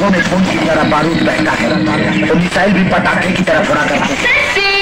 आंखों में खून की तरह बारूद बहता है, तो मिसाइल भी पटाखे की तरह फोड़ा करते हैं।